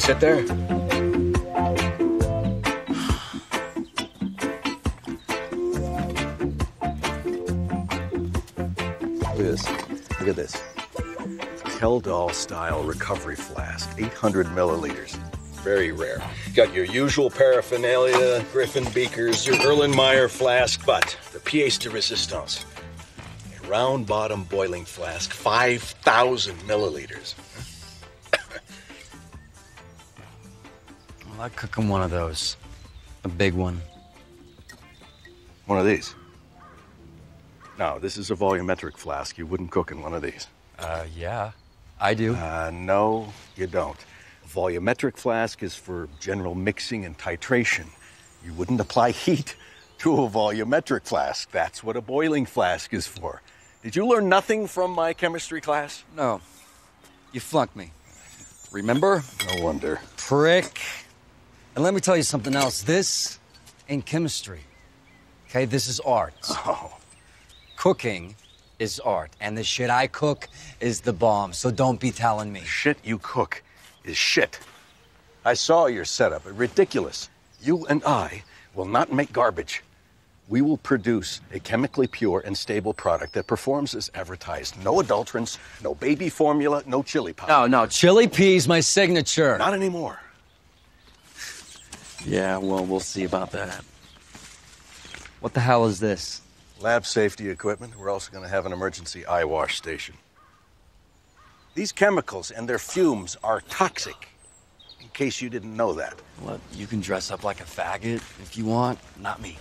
sit there? Look at this. Look at this. Keldall style recovery flask, 800 milliliters. Very rare. Got your usual paraphernalia, Griffin beakers, your Erlenmeyer flask, but the pièce de résistance. A round bottom boiling flask, 5,000 milliliters. Well, I'd cook him one of those. A big one. One of these? No, this is a volumetric flask. You wouldn't cook in one of these. Yeah, I do. No, you don't. A volumetric flask is for general mixing and titration. You wouldn't apply heat to a volumetric flask. That's what a boiling flask is for. Did you learn nothing from my chemistry class? No. You flunked me. Remember? No wonder. Prick. And let me tell you something else. This ain't chemistry. Okay, this is art. Oh. Cooking is art, and the shit I cook is the bomb, so don't be telling me. Shit you cook is shit. I saw your setup. Ridiculous. You and I will not make garbage. We will produce a chemically pure and stable product that performs as advertised. No adulterants, no baby formula, no chili powder. No, chili pea's my signature. Not anymore. Yeah, well, we'll see about that. What the hell is this? Lab safety equipment. We're also going to have an emergency eye wash station. These chemicals and their fumes are toxic, in case you didn't know that. Look, you can dress up like a faggot if you want, not me.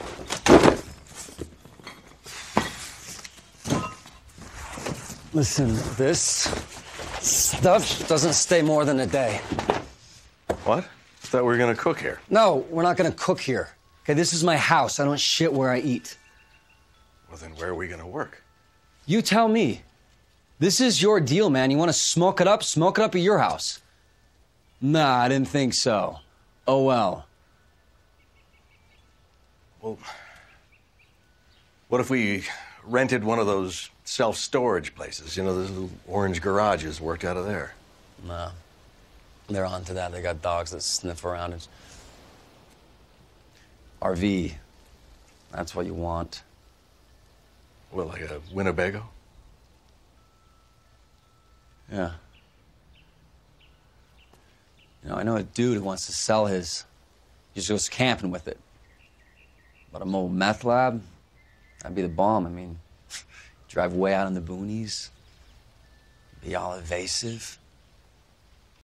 Listen, this stuff doesn't stay more than a day. What? I thought we were going to cook here. No, we're not gonna cook here. Okay, this is my house. I don't shit where I eat. Well, then where are we going to work? You tell me. This is your deal, man. You want to smoke it up? Smoke it up at your house. Nah, I didn't think so. Oh, well. Well, what if we rented one of those self-storage places? You know, those little orange garages worked out of there. Nah. They're onto that. They got dogs that sniff around. It's RV. That's what you want. Well, like a Winnebago? Yeah. You know, I know a dude who wants to sell his. He just goes camping with it. But a mobile meth lab, that'd be the bomb. I mean, drive way out in the boonies, be all evasive.